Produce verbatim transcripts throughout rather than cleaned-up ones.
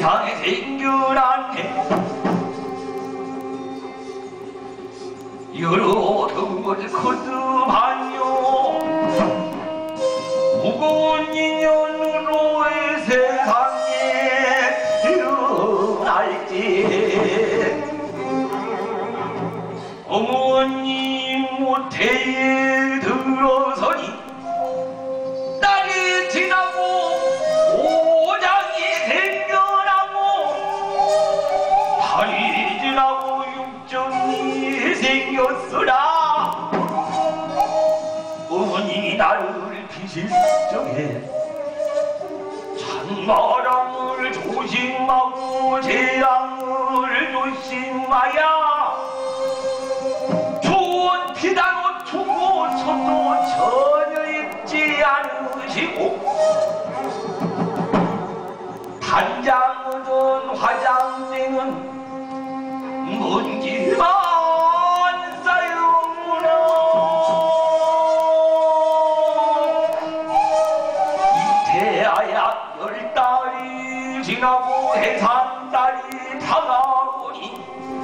세상에 생겨났네. 여러 등을 거듭하며 무거운 인연으로의 세상에 태어날지. 어머님 모태에 들어서니 날이 지나고 오장이 생겨나고 달이 지나고 육정이 생겼으나 어머니 나를 비실 적에 찬바람을 조심하고 재앙을 조심하야 좋은 피단옷 두고 손도 전혀 입지 않으시고 단장 얻은 화장대는 먼지만 쌓여오나 이태하야 열 달이 지나고 해산달이 다가오니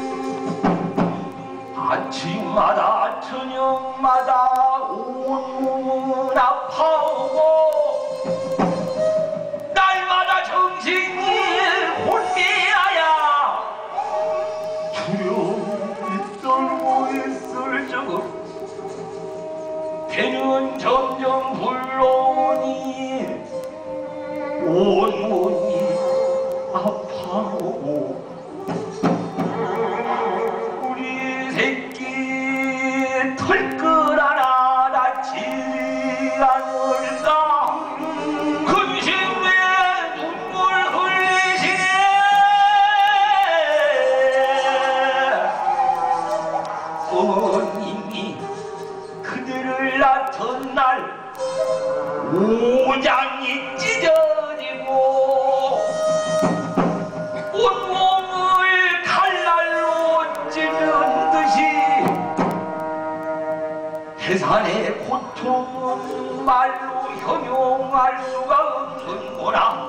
아침마다 저녁마다 온몸은 아파오고 날마다 정신이 혼미하야 두려움이 떨고 있을 적은 배는 점점 불러오니 온몸이 아파오고 털끝 하나 닿지 않을까 근심에 눈물 흘리시네. 어머님이 그들을 낳던 날 오장이 찢어지고 온몸을 칼날로 찌른 듯이 해산의 고통은 말로 형용할 수가 없는구나.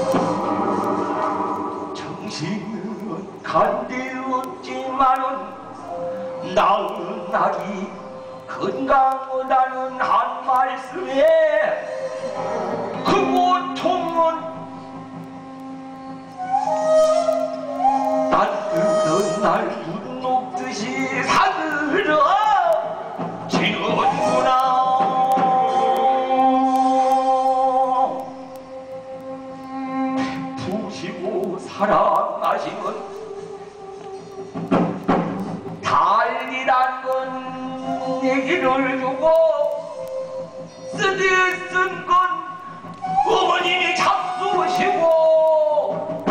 정신은 간대었지만은 나은 날이 건강하다는 한 말씀에 그 고통은 따뜻한 날 눈 녹듯이 사그러 지는구나. 부시고 사랑하시면 달리란 건 얘기를 주고 쓰디 쓴 건 어머님이 잡수시고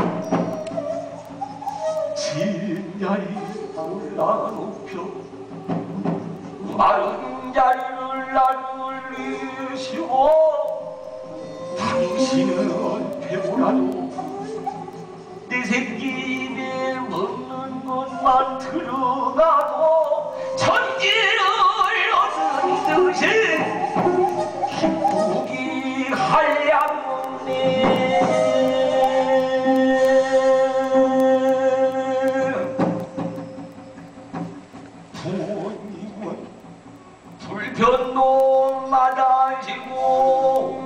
진야히 올라눕혀 마른 자리를 나눌리시고 당신은 배고라도 내 새끼 입에 먹는 것만 들어가도 천지를 얻은 듯이 기쁘기 한량없네. 부모님은 불편도 마다하시고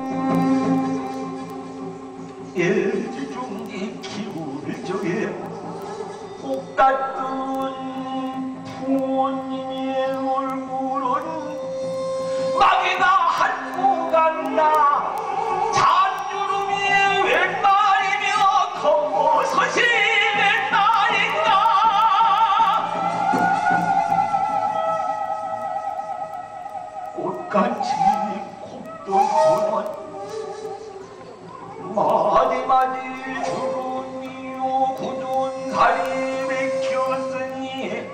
애지중지 키울 적에 똑같은 부모님의 얼굴은 마귀가 한고 간다. 잔주름이 웬 말이며 겉모섯이 웬 말인가. 꽃같이 곱던 손은 마디마디 주름이요 굳은 살이 맥혔으니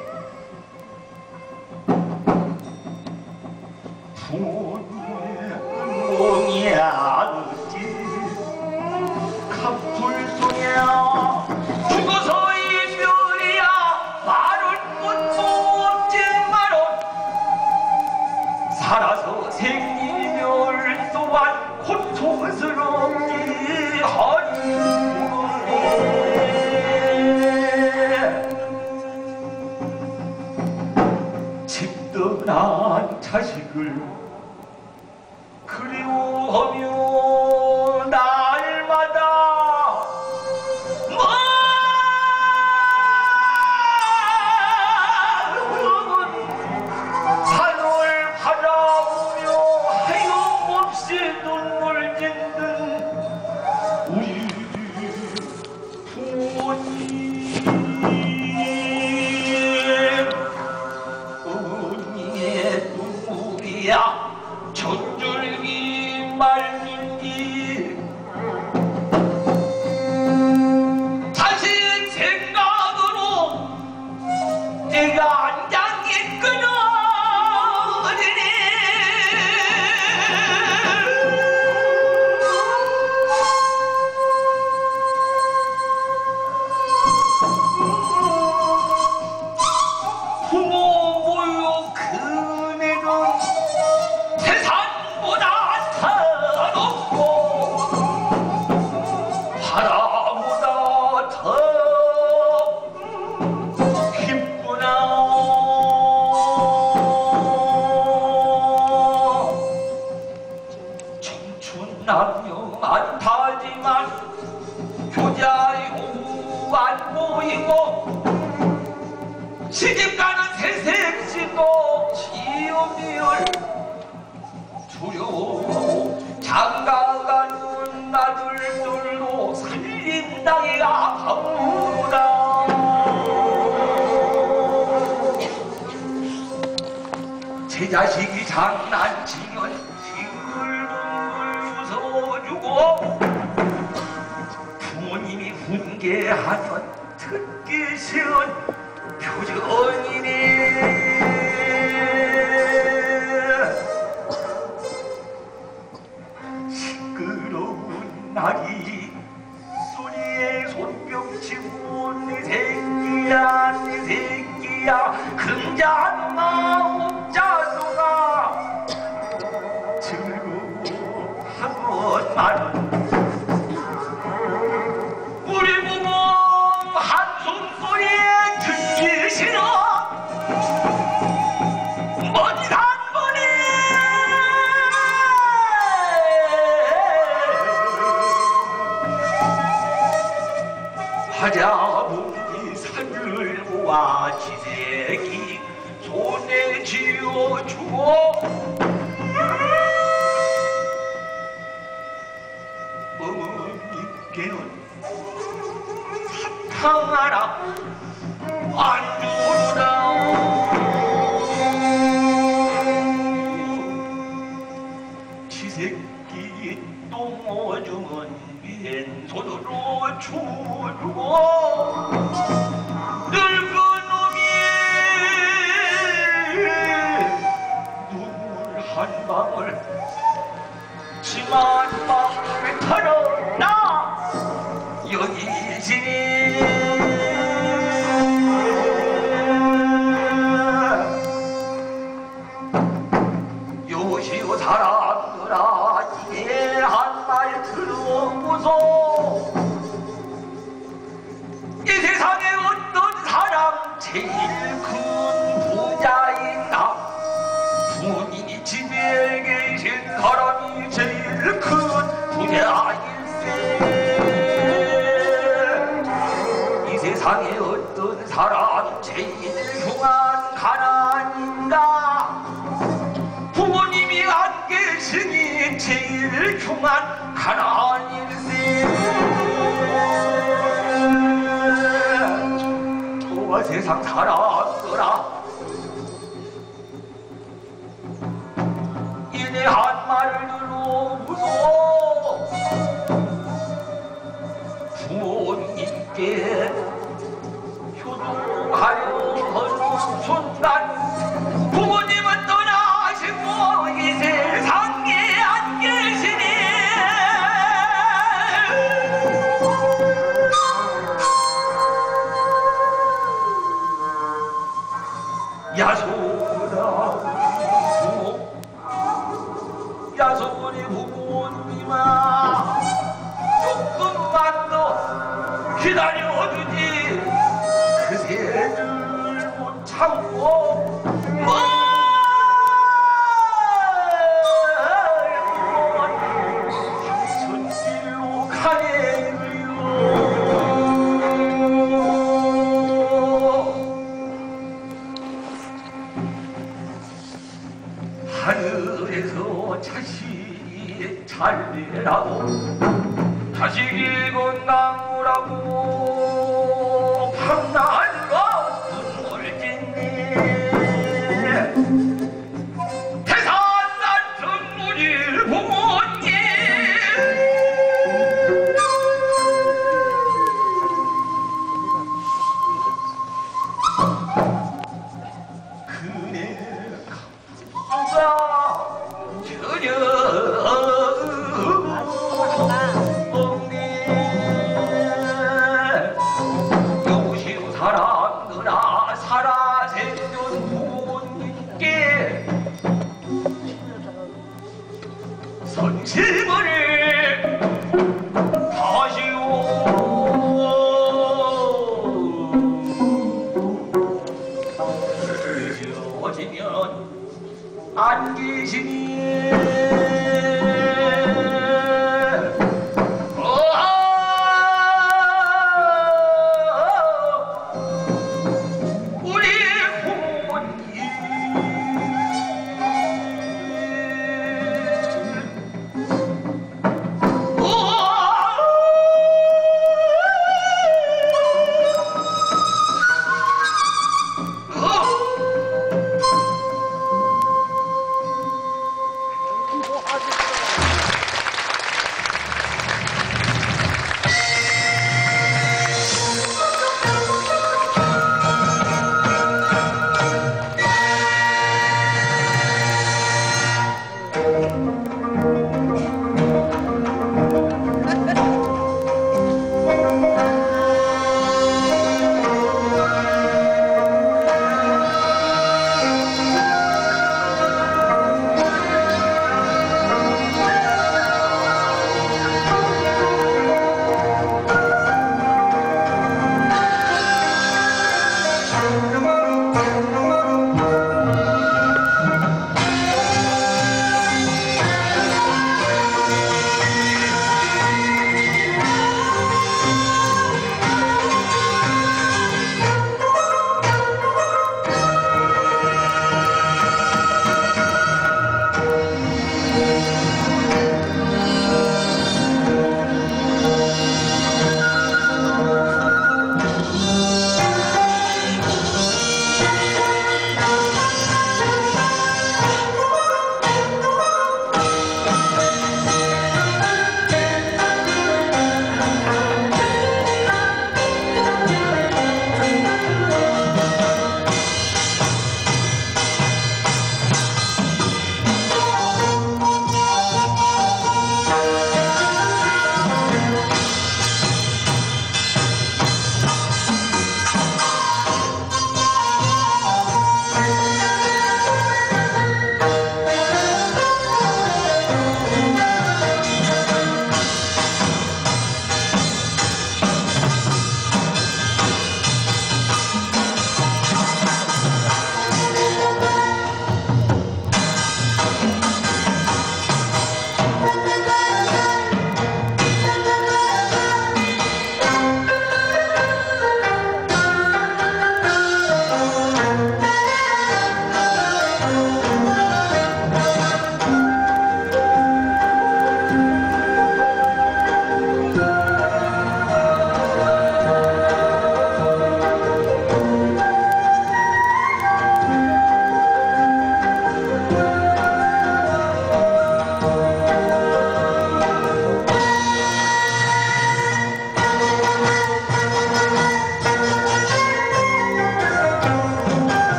부모님의 엉이 아느지 갑불소냐 죽어서 이별이야 말을 것도 없지만은 살아서 생긴 이별 또한 고통스럽지 하니 떠난 자식을 그리워하며 날마다 산을 바라보며 하염없이 눈물 짓는 우리 부모님. 어머니의 눈물이야 전줄기 말줄기. 자식 생각으로 내가 앉았겠구나. 부모 모여 그네는 세상보다 더 높고 바다보다 더 깊구나. 청춘 남녀 많다지만 효자요 안 보이고 시집가는 새색시도 시험이을 두려워 장가가는 아들들도 살림당해 아파보다. 제 자식이 장난치면 싱글벙글 웃어주고 부모님이 훈계하면 듣기 싫은 표정이네. 시끄러운 날이 소리에 손뼉치고 내 새끼야 내 새끼야 금자누나 옥자누나 즐거워하건만 우리 부모 한숨소리에 듣기 싫어. 먼 산보네 화자분이 산을 모아 지새끼 손에 쥐어주고 어머니께는 사탕 하나 안 주르다. 지새끼 똥 오줌은 맨손으로 주주고 늙은 놈이 눈물 한 방울 치마 밖에 털어놔 여기 지니. 요시오 사람들아 이게 한 말 들어보소. 이 세상에 어떤 사람 제일 큰 부자인가. 부모님이 집에 계신 사람이 제일 큰 부자일세. 이 세상에 어떤 사람 제일 흉한 가난인가. 부모님이 안 계시니 제일 흉한 가난일세. 저와 세상 사람들아 이내 한 말을 들어보소. 부모님께 효도하려 하는 순간 부모님은 떠나시고 이 세상에 안 계시니. 하늘에서 자식이 잘되라고 자식이 건강하라고 밤낮으로 눈물 찢네 태산 같은 우리 부모님 사람들아 살아생전 부모님께 선심을 다시오 어지면 안 계시니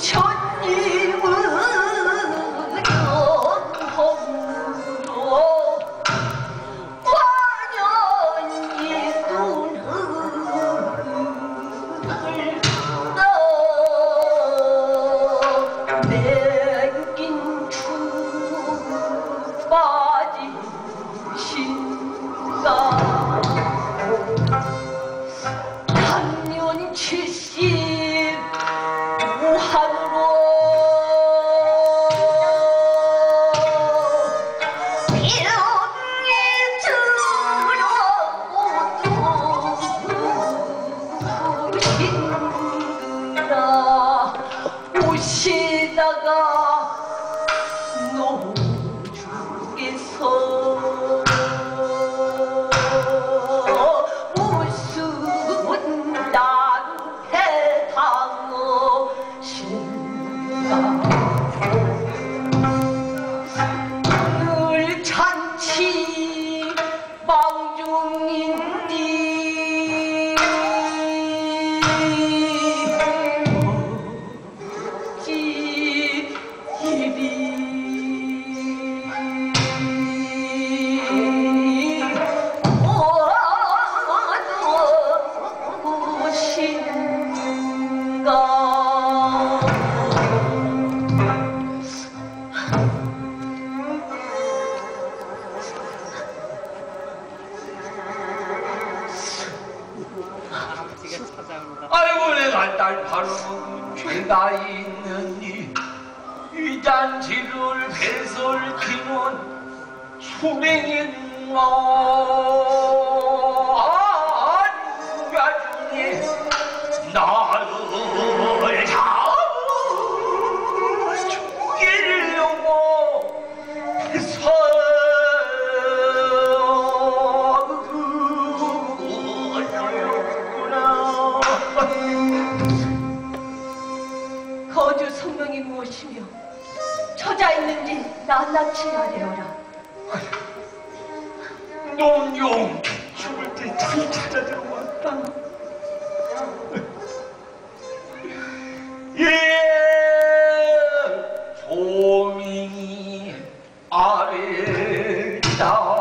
아이고 내가 딸 바로 죄가 있느니 이 잔치를 배설키는 수명인 나중에 나를 잡아 죽이려고 해서 거주 성명이 무엇이며 처자 있는지 낱낱이 아뢰어라. 농용 죽을 때 잘 찾아 들어왔다. 예, 소민이 아래다.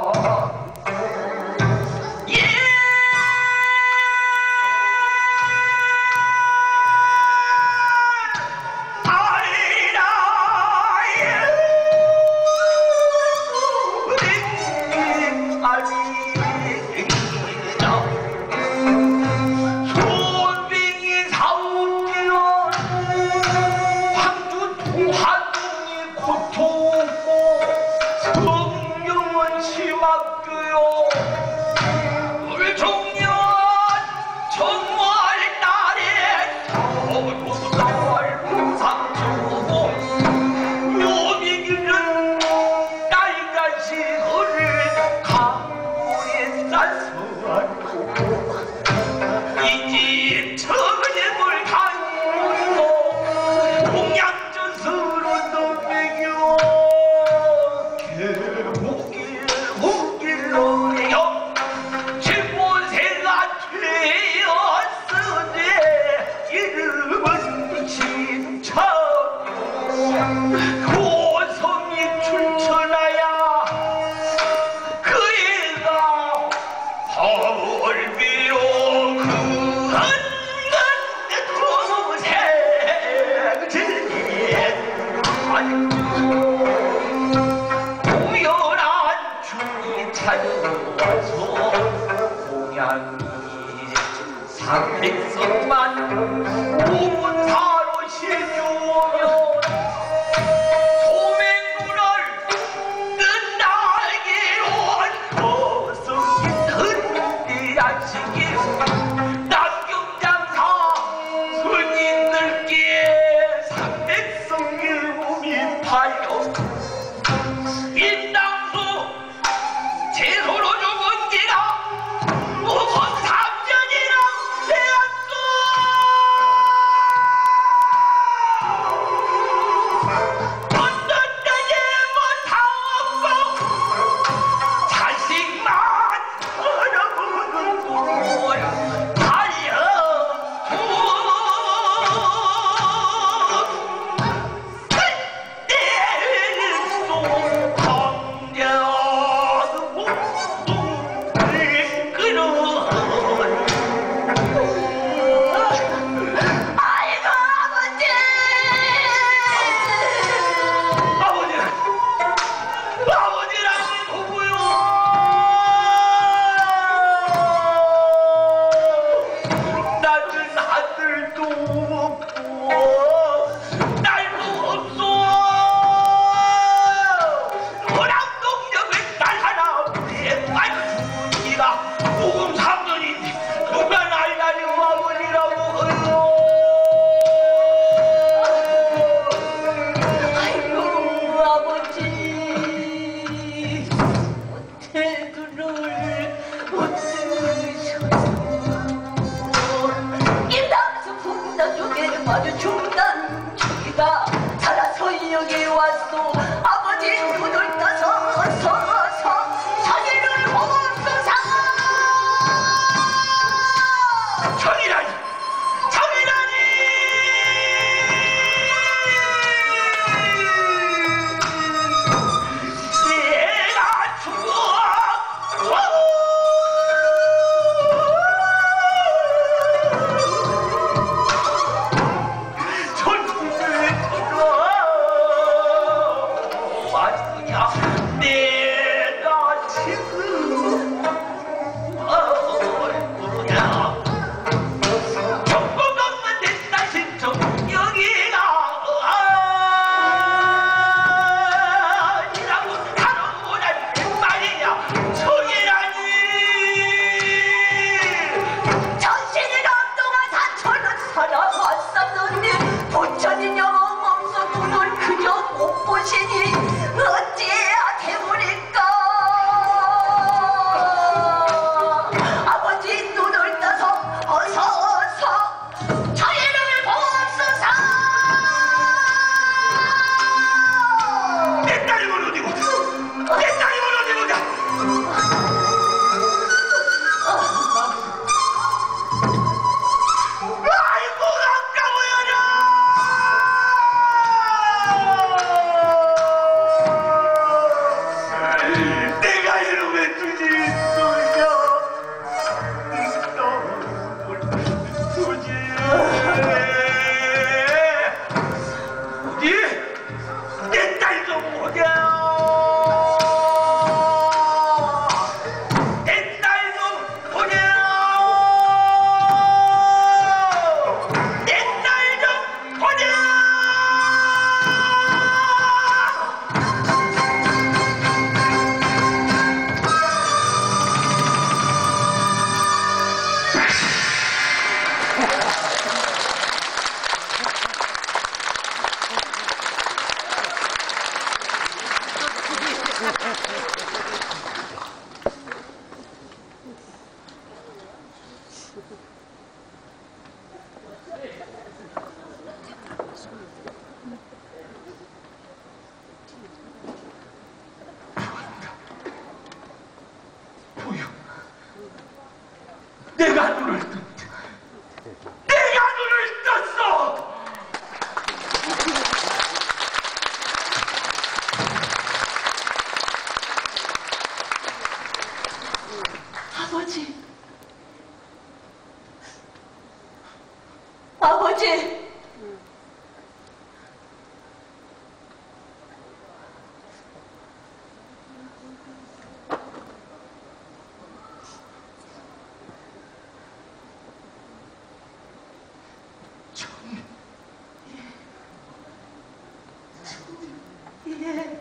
마주친단 저기가 살아서 여기 왔소. 아버지 눈을 떠서 어서 어서 자기를 보옵소서. 정이라니! 정이라니! 내가 죽어! 내가 지금 모르냐 정복 없는 내 자신 좀 여기가 아니라고 하는 거란 말이야. 정이라니. 전신이 넘동안 사천은 살아왔었는데 부처님 영혼 없어 눈을 그저 못 보시니 어찌해야 되오리까. 아버지 눈을 떠서 어서 어서 저희를 보옵소서. 내 딸이면 어디고 내 딸이면 어디고냐. 아이고 아까워요. 내가 이러면 두지 소냐 두지 어디 내 딸 좀 보자. 내 딸 좀 보자. 내 딸 좀 보자. 보여. 내가 눈을 떴다. 내가 눈을 떴어. 아버지, 아버지. 예.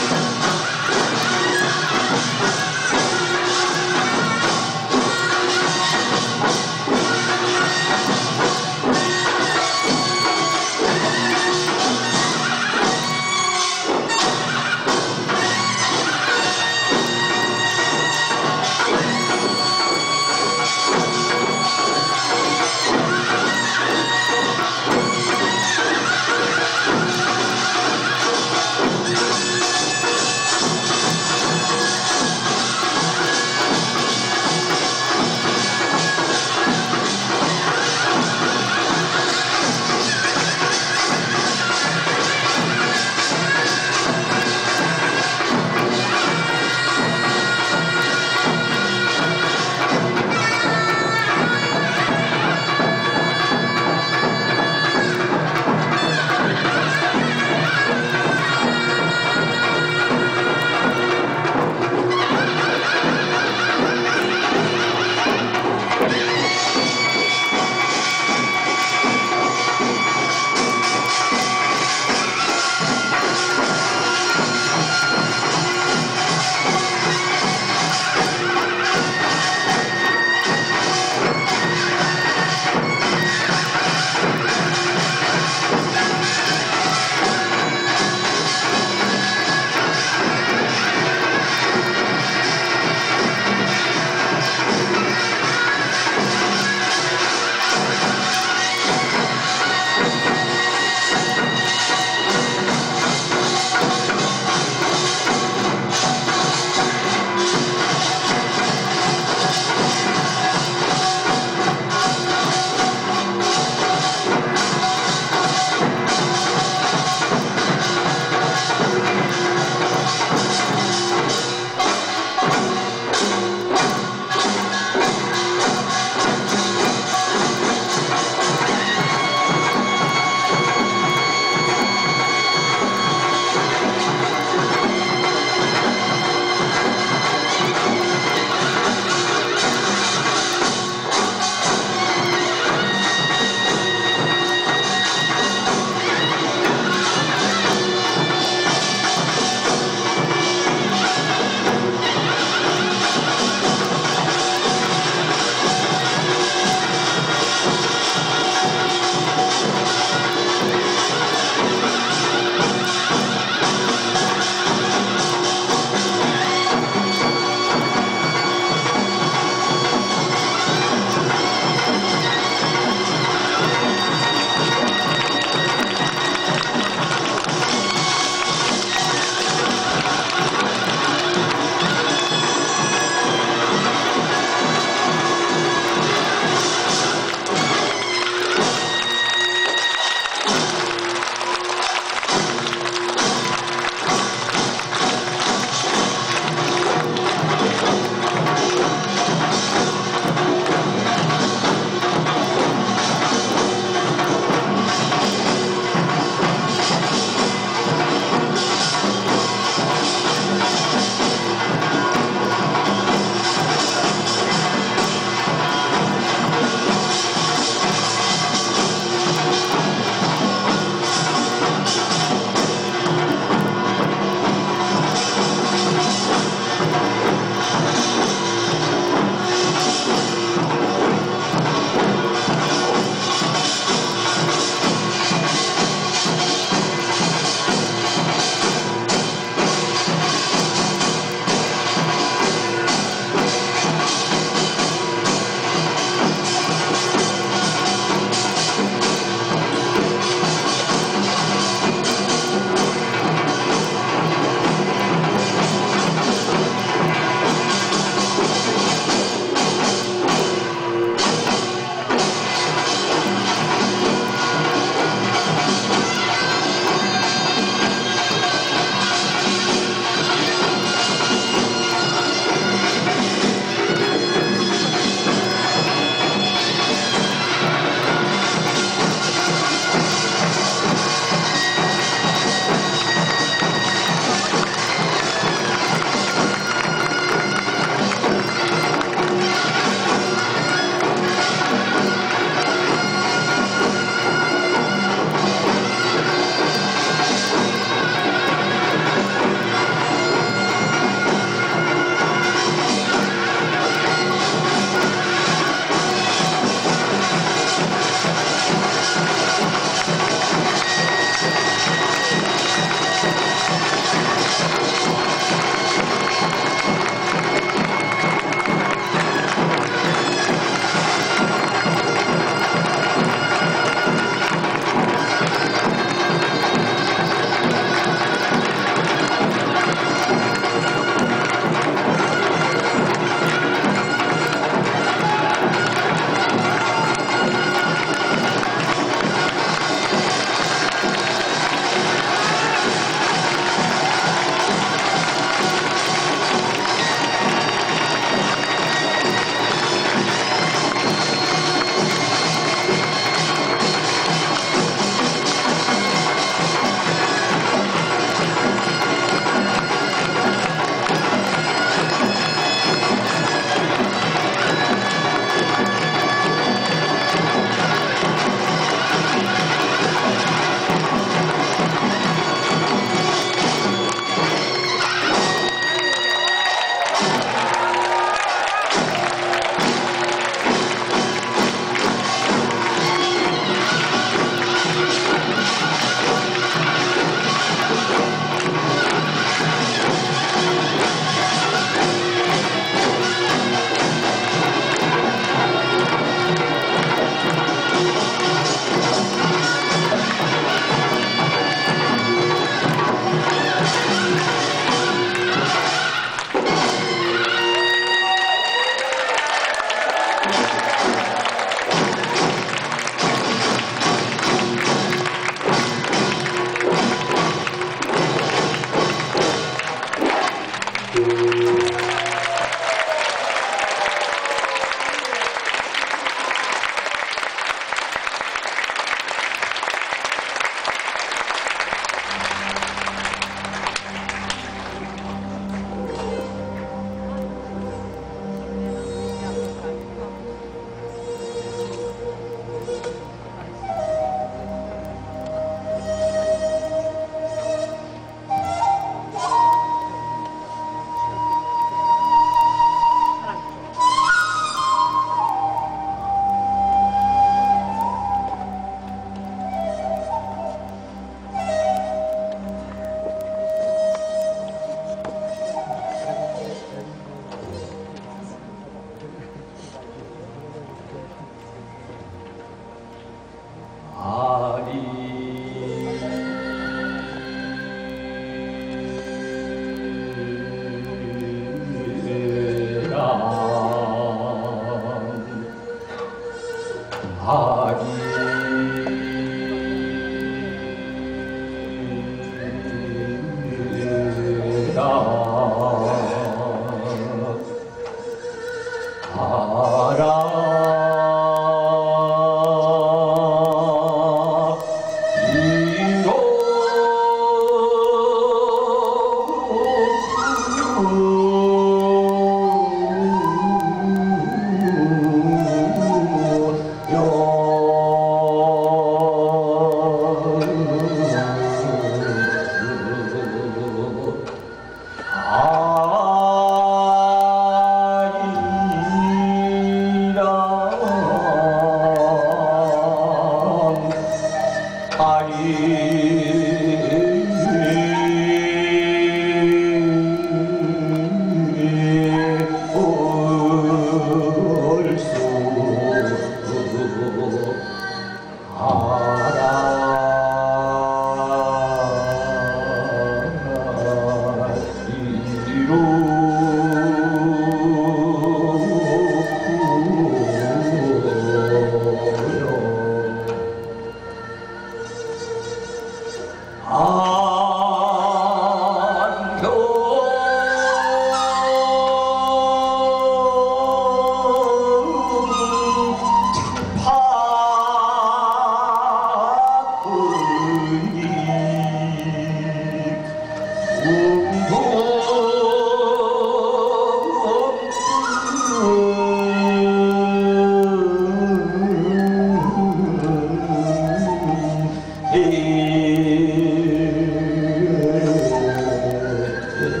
예.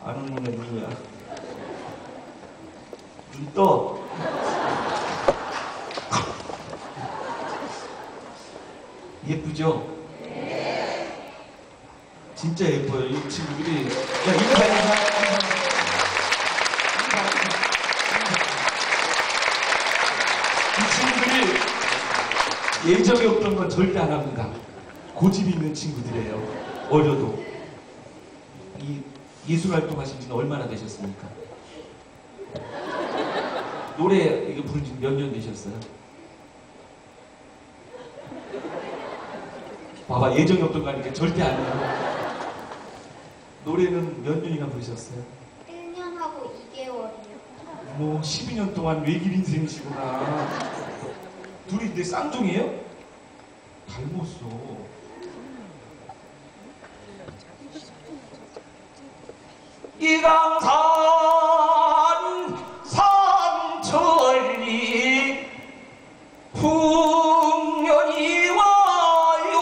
아는 눈에 누구야? 눈 떠. 예쁘죠? 네. 진짜 예뻐요. 이 친구들이. 야, 이거 봐야 이 친구들이 예정이 없던 건 절대 안 합니다. 고집이 있는 친구들이에요. 어려도. 이 예술 활동하신 지는 얼마나 되셨습니까? 노래 이거 부른 지 몇 년 되셨어요? 봐봐, 예정이 없던 거 하니까 절대 안 해요. 노래는 몇 년이나 부르셨어요? 일 년하고 이 개월이요. 뭐 십이 년 동안 외길 인생이시구나. 둘이 근데 쌍둥이에요? 닮았어. 이강산 삼천리 풍년이 와요.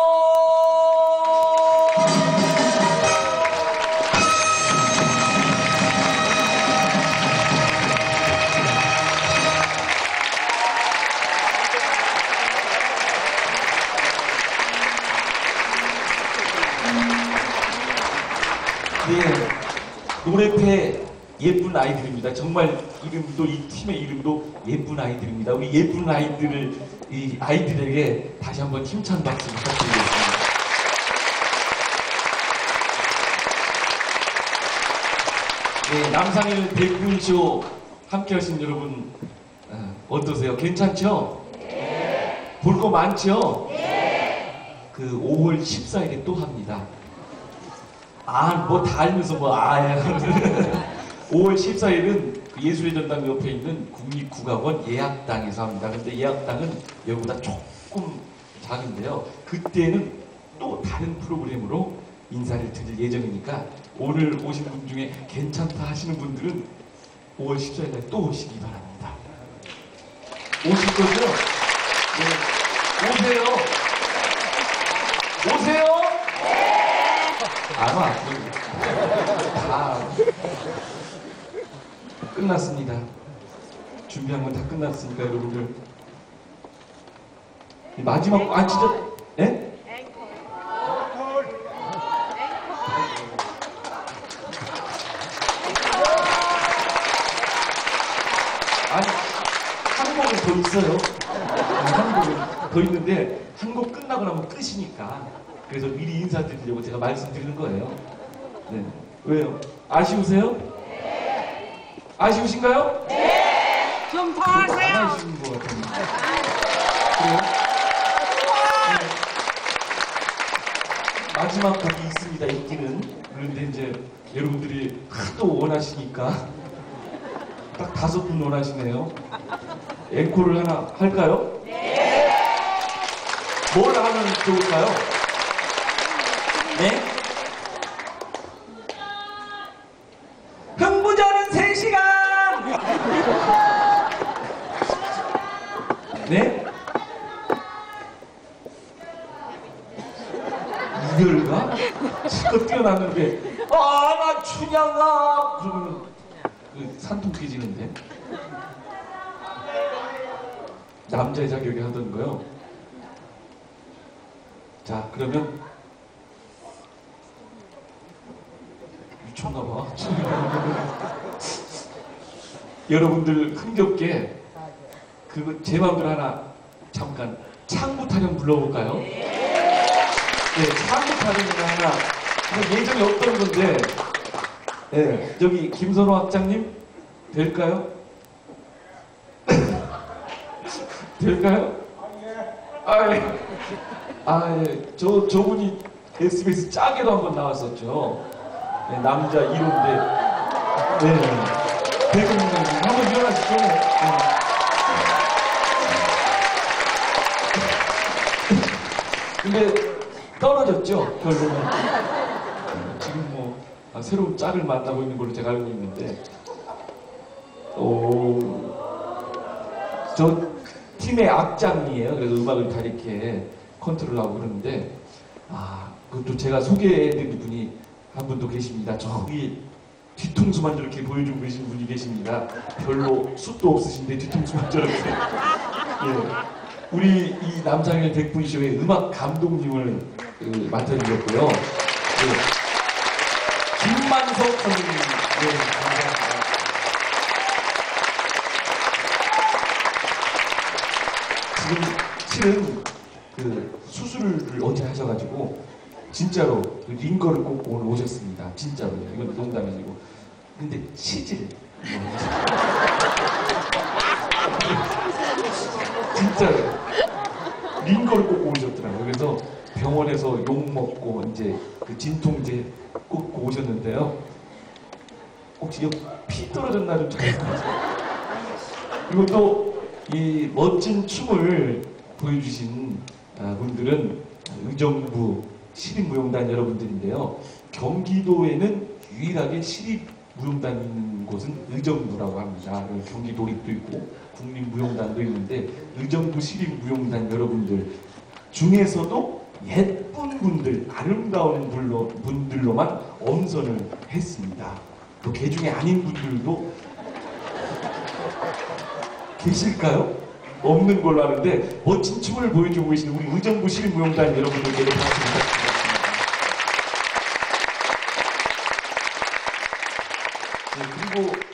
예. 노래패 예쁜 아이들입니다. 정말 이름도 이 팀의 이름도 예쁜 아이들입니다. 우리 예쁜 아이들을 이 아이들에게 다시 한번 힘찬 박수 부탁드리겠습니다. 네, 남상일 백분쇼 함께 하신 여러분 어, 어떠세요? 괜찮죠? 네. 볼 거 많죠? 네. 그 오월 십사일에 또 합니다. 아, 뭐 다 알면서 뭐 아야. 오월 십사일은 그 예술의 전당 옆에 있는 국립국악원 예약당에서 합니다. 근데 예약당은 여기보다 조금 작은데요. 그때는 또 다른 프로그램으로 인사를 드릴 예정이니까 오늘 오신 분 중에 괜찮다 하시는 분들은 오월 십사일에 또 오시기 바랍니다. 오실 거죠? 네. 오세요. 오세요. 안 와. 다 끝났습니다. 준비한 건 다 끝났으니까 여러분들 마지막 아 진짜 예? 아니 한 곡은 더 있어요. 한 곡은 더 있는데 한 곡 끝나고 나면 끝이니까. 그래서 미리 인사드리려고 제가 말씀드리는 거예요. 네. 왜요? 아쉬우세요? 네. 아쉬우신가요? 네. 좀 더 하세요. 안 아쉬운 것 같은데. 그래요? 네. 마지막 곡이 있습니다. 있기는. 그런데 이제 여러분들이 하도 원하시니까 딱 다섯 분 원하시네요. 앵콜을 하나 할까요? 네. 뭘 하면 좋을까요? 네? 흥부전은 세 시간! 네? 이별가? 지금 뛰어났는데 아, 나 춘향아! 그러면 그 산통 깨지는데 남자의 자격이 하던 거요. 자, 그러면 미쳤나봐. 여러분들 흥겹게 그 제 마음대로 하나 잠깐 창부 타령 불러볼까요? 네, 창부 타령이 하나 이거 예정이 없던 건데 네, 여기 김선호 학장님 될까요? 될까요? 아, 예. 아, 예. 저, 저분이 에스비에스 짝에도 한번 나왔었죠. 네, 남자 일 호인데. 네. 대금님 한번 일어나시죠. 네. 근데 떨어졌죠, 결론은. 지금 뭐 아, 새로운 짝을 만나고 있는 걸로 제가 알고 있는데. 오. 저 팀의 악장이에요. 그래서 음악을 다 이렇게 컨트롤하고 그러는데, 아, 그것도 제가 소개해드릴 분이 한 분도 계십니다. 저기 뒤통수만 저렇게 보여주고 계신 분이 계십니다. 별로 숱도 없으신데 뒤통수만 저렇게. 예. 우리 이 남상일 백분쇼의 음악 감독님을 그, 맡아주셨고요. 그, 김만석 선생님. 네, 감사합니다. 지금 실은 그 수술을 어제 하셔가지고 진짜로 그 링거를 꼭 오늘 오셨습니다. 진짜로. 이건 농담이고. 근데 치질. 진짜로. 링거를 꼭 오셨더라고요. 그래서 병원에서 욕 먹고 이제 그 진통제 꽂고 오셨는데요. 혹시 여기 피 떨어졌나 좀 찾아보세요. 그리고 또 이 멋진 춤을 보여주신 분들은 의정부 시립무용단 여러분들인데요. 경기도에는 유일하게 시립무용단이 있는 곳은 의정부라고 합니다. 경기도립도 있고 국립무용단도 있는데 의정부 시립무용단 여러분들 중에서도 예쁜 분들, 아름다운 분로, 분들로만 엄선을 했습니다. 또 개 중에 아닌 분들도 계실까요? 없는 걸로 아는데 멋진 춤을 보여주고 계시는 우리 의정부 시립무용단 여러분들께 박수 부탁드리겠습니다. 네, 그리고